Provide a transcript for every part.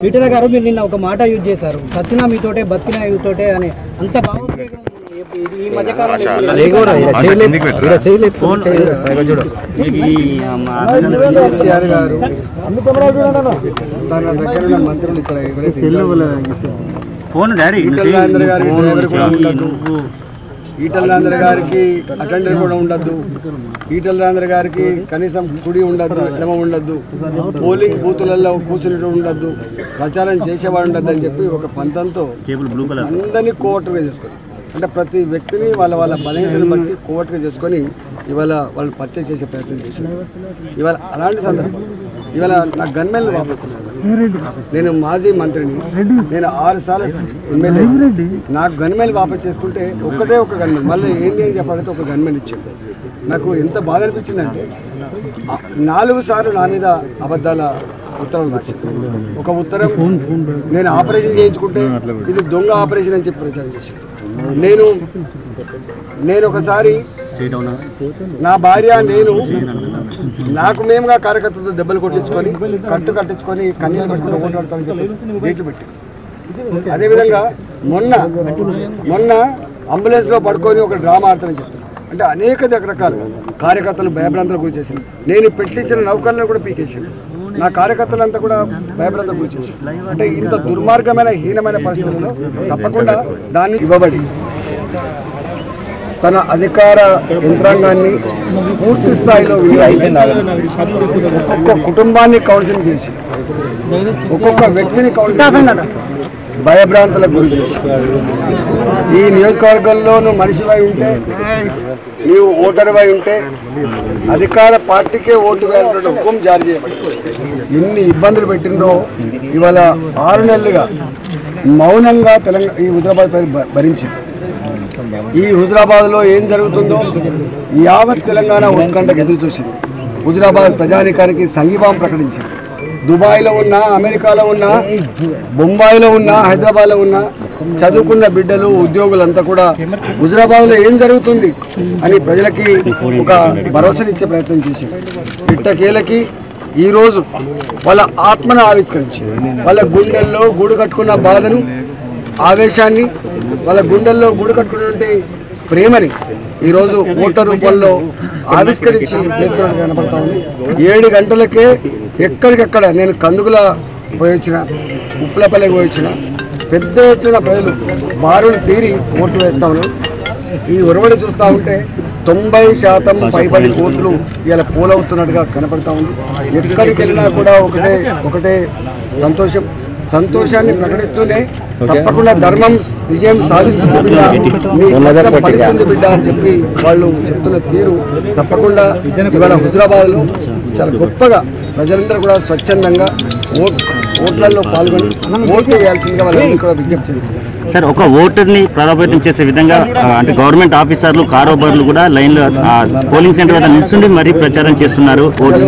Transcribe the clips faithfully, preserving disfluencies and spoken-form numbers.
ఈటెల గారు మీరు నిన్న ఒక మాట యూజ్ చేశారు, సత్యనా మీతోటే బతికినా మీతోటే అని. అంత భావోద్వేగం ఈ మధ్య కాలంలో తన దగ్గర ఉన్న మంత్రులు ఇక్కడ ఈటల రాజేందర్ గారికి అటెండర్ కూడా ఉండద్దు, ఈటల రాజేందర్ గారికి కనీసం కుడి ఉండద్దు, ఎడమ ఉండద్దు, పోలింగ్ బూతులలో కూర్చుని ఉండద్దు, ప్రచారం చేసేవాడు ఉండద్దు అని చెప్పి ఒక పంతంతో అందరినీ కోవట్టుగా చేసుకొని, అంటే ప్రతి వ్యక్తిని వాళ్ళ వాళ్ళ బలహీనతను బట్టి కోవట్టుగా చేసుకొని ఇవాళ వాళ్ళు పర్చేజ్ చేసే ప్రయత్నం చేశారు. ఇవాళ అలాంటి సందర్భం ఇవాళ నా గన్మెన్ వాపస్ తీసుకున్నాను. నేను మాజీ మంత్రిని, నేను ఆరు సార్లు ఎమ్మెల్యే, నాకు గన్మెన్ వాపస్ చేసుకుంటే ఒక్కటే ఒక గన్మెన్ మళ్ళీ ఏంటి అని చెప్పాలంటే ఒక గన్మెన్ ఇచ్చాడు. నాకు ఎంత బాధ అనిపించిందంటే నాలుగు సార్లు నా మీద అబద్ధాల ఉత్తరాలు రాశాను. ఒక ఉత్తరం నేను ఆపరేషన్ చేయించుకుంటే ఇది దొంగ ఆపరేషన్ అని చెప్పి ప్రచారం చేశాను. నేను నేను ఒకసారి నా భార్య నేను నాకు మేముగా కార్యకర్తలతో దెబ్బలు కొట్టించుకొని కట్టు కట్టించుకొని కన్నీళ్ళు పెట్టుకుని ఓట్లాడతామని చెప్పి డేట్లు పెట్టి, అదేవిధంగా మొన్న మొన్న అంబులెన్స్లో పడుకొని ఒక డ్రామా ఆడతానని చెప్పి, అంటే అనేక రకరకాల కార్యకర్తలు భయభ్రాంతులకు గురి చేశాను. నేను పెట్టించిన నౌకర్లను కూడా పీకేసాను. నా కార్యకర్తలంతా కూడా భయభ్రాంతులకు గురి చేశాను. అంటే ఇంత దుర్మార్గమైన హీనమైన పరిస్థితుల్లో తప్పకుండా దాన్ని ఇవ్వబడి తన అధికార యంత్రాంగాన్ని పూర్తి స్థాయిలో ఒక్కొక్క కుటుంబాన్ని కౌన్సిలింగ్ చేసి ఒక్కొక్క వ్యక్తిని కౌన్సిలింగ్ చేసి భయభ్రాంతులకు గురి చేసి, ఈ నియోజకవర్గంలో నువ్వు మనిషివై ఉంటే, నీవు ఓటరువై ఉంటే అధికార పార్టీకే ఓటు వేయాలన్న హుకుం జారీ చేయబడి ఎన్ని ఇబ్బందులు పెట్టినరో ఇవాళ ఆరు నెలలుగా మౌనంగా తెలంగాణ ఈ హుజరాబాద్ ప్రజలు భరించింది. ఈ హుజరాబాద్లో ఏం జరుగుతుందో యావత్ తెలంగాణ ఉత్కంఠకు ఎదురు చూసింది. హుజరాబాద్ ప్రజానికానికి సంఘీభావం ప్రకటించింది. దుబాయ్లో ఉన్న, అమెరికాలో ఉన్న, బొంబాయిలో ఉన్న, హైదరాబాద్లో ఉన్న చదువుకున్న బిడ్డలు ఉద్యోగులంతా కూడా హుజరాబాద్లో ఏం జరుగుతుంది అని ప్రజలకి ఒక భరోసానిచ్చే ప్రయత్నం చేసింది. ఇట్టకేలకి ఈరోజు వాళ్ళ ఆత్మను ఆవిష్కరించి వాళ్ళ గుండెల్లో గూడు కట్టుకున్న బాధను, ఆవేశాన్ని, వాళ్ళ గుండెల్లో గూడు కట్టుకున్నటువంటి ప్రేమని ఈరోజు ఓటర్ రూపంలో ఆవిష్కరించి చేస్తున్నట్టు కనపడతా ఉంది. ఏడు గంటలకే ఎక్కడికక్కడ నేను కందుకుల పోయి వచ్చిన, ఉప్పులపల్లికి పోయి వచ్చిన, పెద్ద ఎత్తున ప్రజలు బారులు తీరి ఓట్లు వేస్తా ఉన్నారు. ఈ ఒరవడి చూస్తూ ఉంటే తొంభై శాతం పైబడి ఓట్లు ఇలా పోలవుతున్నట్టుగా కనపడతా ఉంది. ఎక్కడికి వెళ్ళినా కూడా ఒకటే ఒకటే సంతోషం. సంతోషాన్ని ప్రకటిస్తూనే తప్పకుండా ధర్మం విజయం సాధిస్తుంది బిడ్డ, మీ కష్టం ఫలిస్తుంది బిడ్డ అని చెప్పి వాళ్ళు చెప్తున్న తీరు తప్పకుండా ఇవాళ హుజరాబాద్లో చాలా గొప్పగా ప్రజలందరూ కూడా స్వచ్ఛందంగా ఓట్ ఓట్లలో పాల్గొని ఓట్లు వేయాల్సిందిగా వాళ్ళందరూ కూడా విజ్ఞప్తి చేస్తున్నారు. సార్, ఒక ఓటర్ని ప్రభావితం చేసే విధంగా అంటే గవర్నమెంట్ ఆఫీసర్లు, కారోబార్లు కూడా లైన్లో పోలింగ్ సెంటర్ వద్ద నిల్చుండి మరీ ప్రచారం చేస్తున్నారు.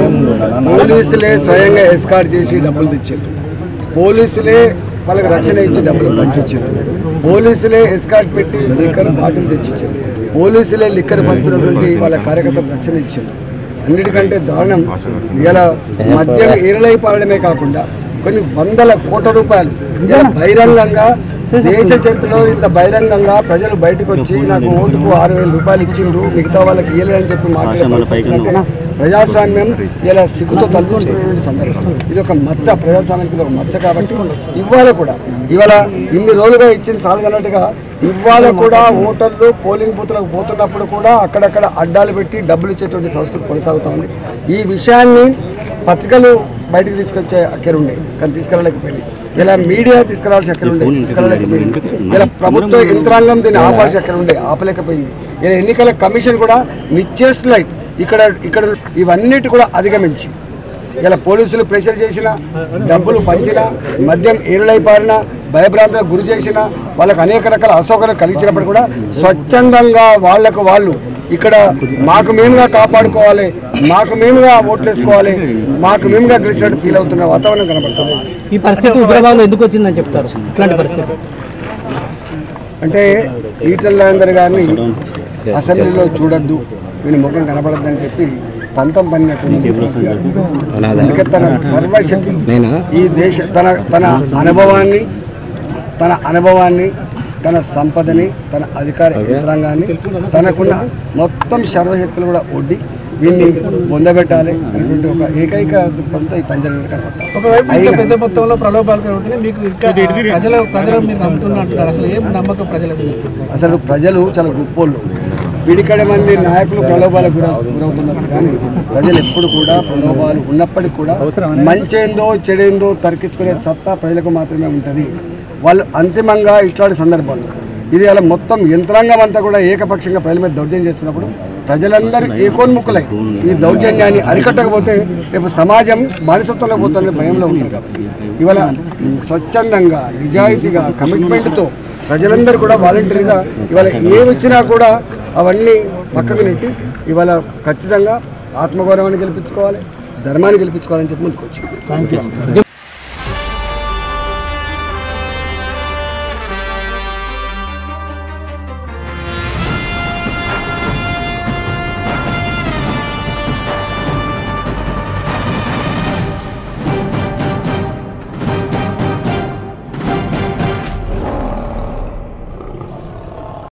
పోలీసులే స్వయంగా ఎస్కార్ట్ చేసి డబ్బులు తెచ్చారు, పోలీసులే వాళ్ళకి రక్షణ ఇచ్చి డబ్బులు పంచిచ్చారు, పోలీసులే ఎస్కార్ట్ పెట్టి లిక్కర్ బాటిల్ తెచ్చిచ్చారు, పోలీసులే లిక్కర్ పంచుతున్నటువంటి వాళ్ళ కార్యకర్తలకు రక్షణ ఇచ్చారు. అన్నిటికంటే దారుణం ఇలా మద్యం ఏరలై పాడడమే కాకుండా కొన్ని వందల కోట్ల రూపాయలు ఇలా బహిరంగంగా దేశ చరిత్రలో ఇంత బహిరంగంగా ప్రజలు బయటకు వచ్చి నాకు ఓటుకు ఆరు వేల రూపాయలు ఇచ్చిండ్రు, మిగతా వాళ్ళకి ఇవ్వలేదని చెప్పి మాట్లాడే ప్రజాస్వామ్యం ఇలా సిగ్గుతో తలదించుకునే సందర్భం. ఇది ఒక మచ్చ, ప్రజాస్వామ్యానికి ఇది ఒక మచ్చ. కాబట్టి ఇవాళ కూడా ఇవాళ ఇన్ని రోజులుగా ఇచ్చిన సాలదన్నట్టుగా ఇవాళ కూడా ఓటర్లు పోలింగ్ బూత్లకు పోతున్నప్పుడు కూడా అక్కడక్కడ అడ్డాలు పెట్టి డబ్బులు ఇచ్చేటువంటి సంస్కృతి కొనసాగుతూ ఉంది. ఈ విషయాన్ని పత్రికలు బయటకు తీసుకొచ్చే అక్కరుండే కానీ తీసుకెళ్ళలేకపోయింది. ఇలా మీడియా తీసుకురావాల్సిన అక్కరుండే తీసుకెళ్ళలేకపోయింది. ఇలా ప్రభుత్వ యంత్రాంగం దీన్ని ఆపాల్సిన అక్కరుండే ఆపలేకపోయింది. ఇలా ఎన్నికల కమిషన్ కూడా నిశ్చేష్టులై ఇక్కడ ఇక్కడ ఇవన్నిటి కూడా అధిగమించి ఇలా పోలీసులు ప్రెషర్ చేసిన, డబ్బులు పంచిన, మద్యం ఏరులై పారిన, భయభ్రాంతులకు గురి చేసిన, వాళ్ళకు అనేక రకాల అసౌకర్యం కలిగించినప్పుడు కూడా స్వచ్ఛందంగా వాళ్లకు వాళ్ళు ఇక్కడ మాకు మేముగా కాపాడుకోవాలి, మాకు మేముగా ఓట్లు వేసుకోవాలి, మాకు మేముగా గెలిచినట్టు ఫీల్ అవుతున్న వాతావరణం కనబడుతుంది. ఈ పరిస్థితి హుజరాబాద్లో ఎందుకు వచ్చిందని చెప్తారు? ఇట్లాంటి పరిస్థితి అంటే ఈటల రాజేందర్ గారిని అసెంబ్లీలో చూడొద్దు, వీని ముఖం కనపడద్దని చెప్పి పంతం పడినటువంటి అందుకే తన సర్వశక్తి ఈ దేశ తన తన అనుభవాన్ని తన అనుభవాన్ని తన సంపదని తన అధికార యంత్రాంగాన్ని తనకున్న మొత్తం సర్వశక్తులు కూడా ఒడ్డి వీళ్ళని పొందబెట్టాలి అనేటువంటి ఒక ఏకైక దృక్పథంతో ఈ పంజాబ్ కనబడతారు. ఒకవైపు పెద్ద మొత్తంలో ప్రలోభాలు పెరుగుతున్నాయి, మీకు ఇంకా ప్రజల ప్రజలు మీరు నమ్ముతున్నట్టున్నారు. అసలు ఏం నమ్మకం ప్రజలకు? అసలు ప్రజలు చాలా గొప్పోళ్ళు. పిడికడే మంది నాయకులు ప్రలోభాలకు గుర గురవుతున్నారు కానీ ప్రజలు ఎప్పుడు కూడా ప్రలోభాలు ఉన్నప్పటికీ కూడా మంచేందో చెడేందో తర్కించుకునే సత్తా ప్రజలకు మాత్రమే ఉంటుంది. వాళ్ళు అంతిమంగా ఇట్లాంటి సందర్భాలు ఇది అలా మొత్తం యంత్రాంగం అంతా కూడా ఏకపక్షంగా ప్రజల మీద దౌర్జన్యం చేస్తున్నప్పుడు ప్రజలందరూ ఏకోన్ముఖులై ఈ దౌర్జన్యాన్ని అరికట్టకపోతే రేపు సమాజం బానిసత్వంలో పోతున్న భయంలో ఉంటుంది. కాబట్టి ఇవాళ స్వచ్ఛందంగా నిజాయితీగా కమిట్మెంట్తో ప్రజలందరూ కూడా వాలంటరీగా ఇవాళ ఏమి ఇచ్చినా కూడా అవన్నీ పక్కకు నెట్టి ఇవాళ ఖచ్చితంగా ఆత్మగౌరవాన్ని గెలిపించుకోవాలి, ధర్మాన్ని గెలిపించుకోవాలని చెప్పి ముందుకు వచ్చింది.